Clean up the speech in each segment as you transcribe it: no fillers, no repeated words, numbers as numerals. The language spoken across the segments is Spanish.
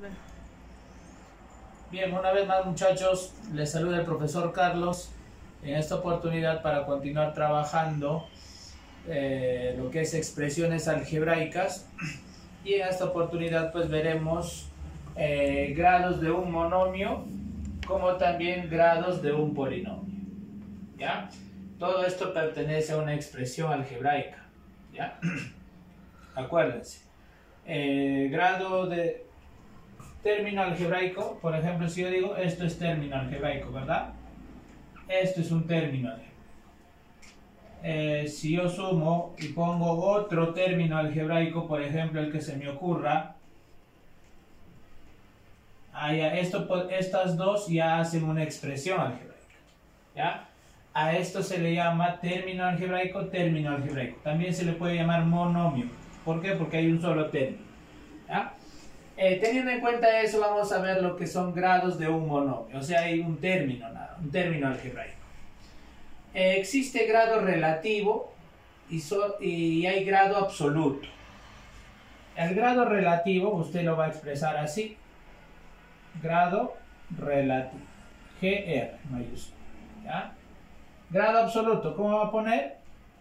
Bien, una vez más muchachos, les saluda el profesor Carlos en esta oportunidad para continuar trabajando lo que es expresiones algebraicas, y en esta oportunidad pues veremos grados de un monomio como también grados de un polinomio, ¿ya? Todo esto pertenece a una expresión algebraica, ¿ya? Acuérdense, grado de término algebraico, por ejemplo, si yo digo esto es término algebraico, ¿verdad? Esto es un término algebraico. Si yo sumo y pongo otro término algebraico, por ejemplo, el que se me ocurra, estas dos ya hacen una expresión algebraica, ¿ya? A esto se le llama término algebraico. También se le puede llamar monomio. ¿Por qué? Porque hay un solo término, ¿ya? Teniendo en cuenta eso, vamos a ver lo que son grados de un monomio. O sea, hay un término algebraico. Existe grado relativo y hay grado absoluto. El grado relativo usted lo va a expresar así: grado relativo, GR mayúscula, ¿ya? Grado absoluto, ¿cómo va a poner?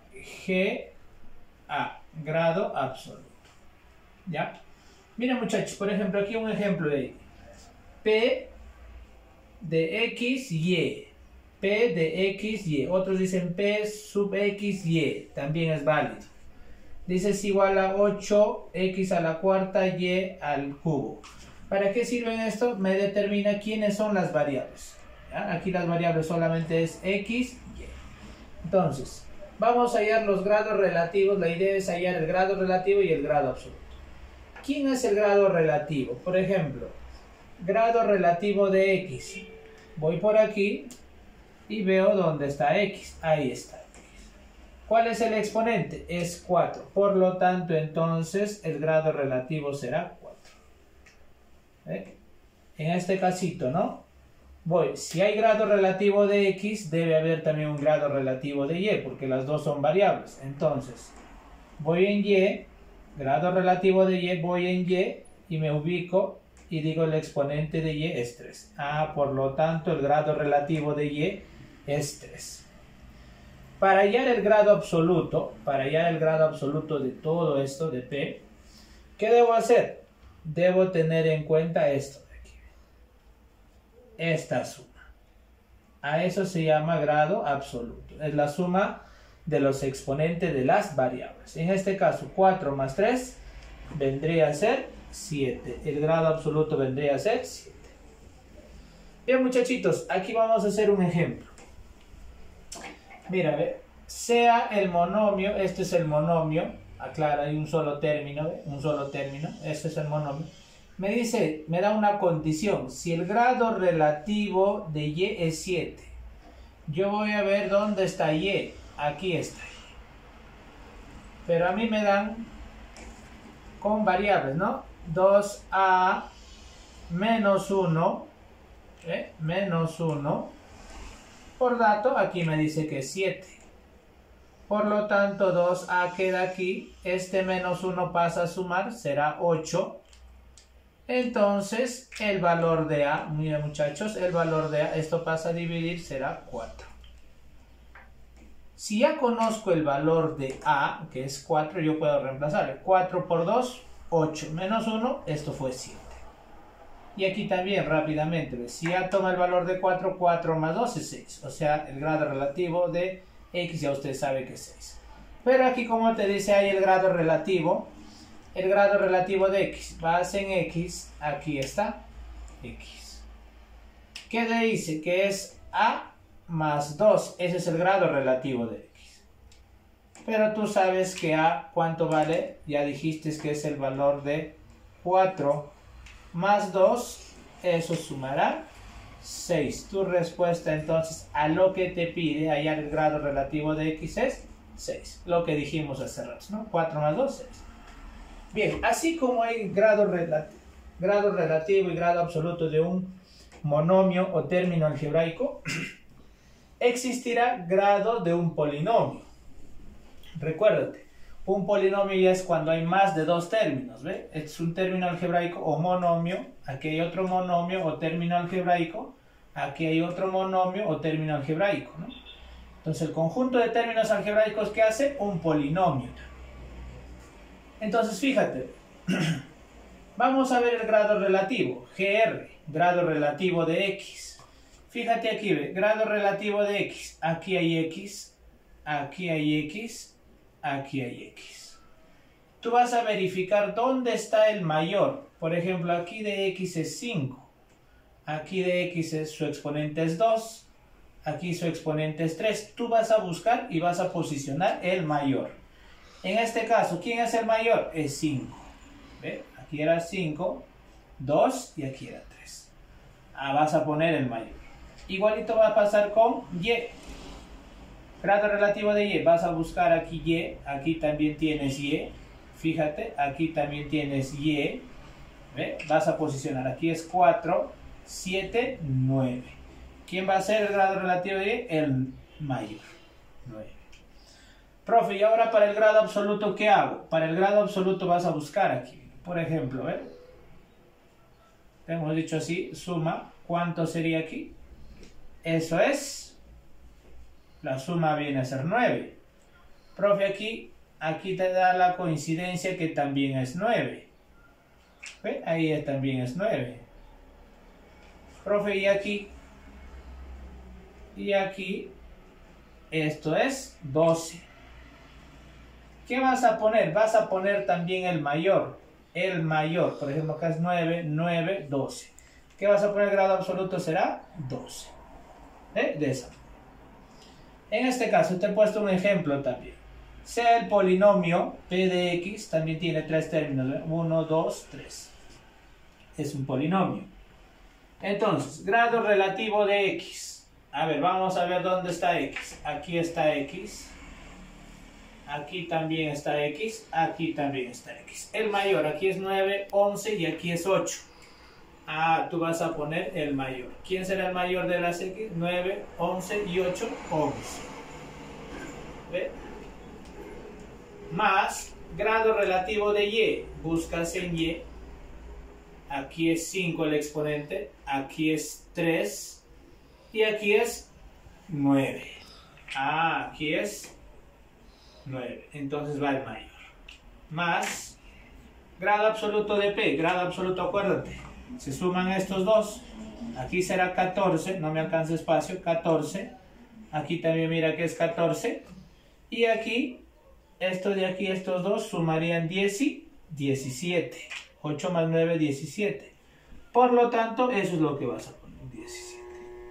GA, grado absoluto, ¿ya? Miren muchachos, por ejemplo, aquí un ejemplo de P de X, Y. P de X, Y. Otros dicen P sub X, Y. También es válido. Dice es igual a 8X a la cuarta, Y al cubo. ¿Para qué sirve esto? Me determina quiénes son las variables, ¿ya? Aquí las variables solamente es X, Y. Entonces, vamos a hallar los grados relativos. La idea es hallar el grado relativo y el grado absoluto. ¿Quién es el grado relativo? Por ejemplo, grado relativo de X. Voy por aquí y veo dónde está X. Ahí está X. ¿Cuál es el exponente? Es 4. Por lo tanto, entonces, el grado relativo será 4. En este casito, ¿no? Si hay grado relativo de X, debe haber también un grado relativo de Y, porque las dos son variables. Entonces, voy en Y, grado relativo de Y, voy en Y y me ubico y digo el exponente de Y es 3. Por lo tanto, el grado relativo de Y es 3. Para hallar el grado absoluto, de todo esto de P, ¿qué debo hacer? Debo tener en cuenta esto de aquí, esta suma. A eso se llama grado absoluto. Es la suma de los exponentes de las variables. En este caso, 4 más 3 vendría a ser 7. El grado absoluto vendría a ser 7. Bien, muchachitos, aquí vamos a hacer un ejemplo. Mira, sea el monomio, este es el monomio, aclara, hay un solo término, este es el monomio. Me da una condición: si el grado relativo de Y es 7, yo voy a ver dónde está Y. Aquí está Y. Pero a mí me dan con variables, ¿no? 2A menos 1, menos 1. Por dato, aquí me dice que es 7. Por lo tanto, 2A queda aquí. Este menos 1 pasa a sumar, será 8. Entonces, el valor de A, miren muchachos, el valor de A, esto pasa a dividir, será 4. Si ya conozco el valor de A, que es 4, yo puedo reemplazar. 4 por 2, 8. Menos 1, esto fue 7. Y aquí también, rápidamente, si ya toma el valor de 4, 4 más 2 es 6. O sea, el grado relativo de X ya usted sabe que es 6. Pero aquí, como te dice ahí el grado relativo de X, vas en X, aquí está X. ¿Qué le dice? Que es A más 2, ese es el grado relativo de X. Pero tú sabes que A, ¿cuánto vale? Ya dijiste que es el valor de 4 más 2, eso sumará 6. Tu respuesta entonces a lo que te pide hallar el grado relativo de X es 6. Lo que dijimos hace rato, ¿no? 4 más 2, 6. Bien, así como hay grado relativo y grado absoluto de un monomio o término algebraico, existirá grado de un polinomio. Recuérdate, Un polinomio ya es cuando hay más de dos términos, ¿ve? Es un término algebraico o monomio, aquí hay otro monomio o término algebraico, aquí hay otro monomio o término algebraico, ¿no? Entonces el conjunto de términos algebraicos que hace un polinomio. Entonces fíjate, vamos a ver el grado relativo, GR, grado relativo de X. Fíjate aquí, ¿ve? Grado relativo de X, aquí hay X, aquí hay X, aquí hay X. Tú vas a verificar dónde está el mayor. Por ejemplo, aquí de X es 5, aquí de X su exponente es 2, aquí su exponente es 3. Tú vas a buscar y vas a posicionar el mayor. En este caso, ¿quién es el mayor? Es 5. ¿Ve? Aquí era 5, 2 y aquí era 3. Vas a poner el mayor. Igualito va a pasar con Y. Grado relativo de Y. Vas a buscar aquí Y. Aquí también tienes Y. Fíjate, aquí también tienes Y. ¿Ve? Vas a posicionar. Aquí es 4, 7, 9. ¿Quién va a ser el grado relativo de Y? El mayor. 9. Profe, y ahora para el grado absoluto, ¿qué hago? Para el grado absoluto vas a buscar aquí. Por ejemplo, ¿ve? Hemos dicho así, suma. ¿Cuánto sería aquí? Eso es. La suma viene a ser 9. Profe, aquí te da la coincidencia que también es 9. ¿Ve? Ahí también es 9. Profe, y aquí esto es 12. ¿Qué vas a poner? Vas a poner también el mayor. El mayor, por ejemplo, acá es 9, 9, 12. ¿Qué vas a poner? El grado absoluto será 12. De esa. En este caso te he puesto un ejemplo también. Sea el polinomio P de X, también tiene tres términos. 1, 2, 3. Es un polinomio. Entonces, grado relativo de X. A ver, vamos a ver dónde está X. Aquí está X. Aquí también está X. Aquí también está X. El mayor, aquí es 9, 11 y aquí es 8. Tú vas a poner el mayor. ¿Quién será el mayor de las X? 9, 11 y 8, 11. ¿Ve? Más grado relativo de Y. Buscas en Y. Aquí es 5 el exponente. Aquí es 3. Y aquí es 9. Aquí es 9. Entonces va el mayor. Más grado absoluto de P. Grado absoluto, acuérdate. Se suman estos dos. Aquí será 14. No me alcanza espacio. 14. Aquí también mira que es 14. Y aquí, esto de aquí, estos dos sumarían 10 y 17. 8 más 9, 17. Por lo tanto, eso es lo que vas a poner. 17.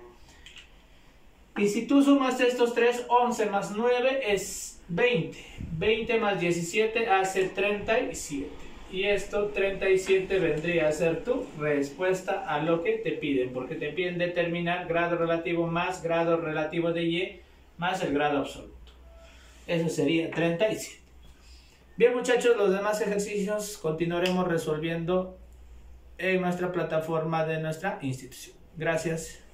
Y si tú sumas estos tres, 11 más 9 es 20. 20 más 17 hace 37. Y esto, 37, vendría a ser tu respuesta a lo que te piden. Porque te piden determinar grado relativo más grado relativo de Y más el grado absoluto. Eso sería 37. Bien, muchachos, los demás ejercicios continuaremos resolviendo en nuestra plataforma de nuestra institución. Gracias.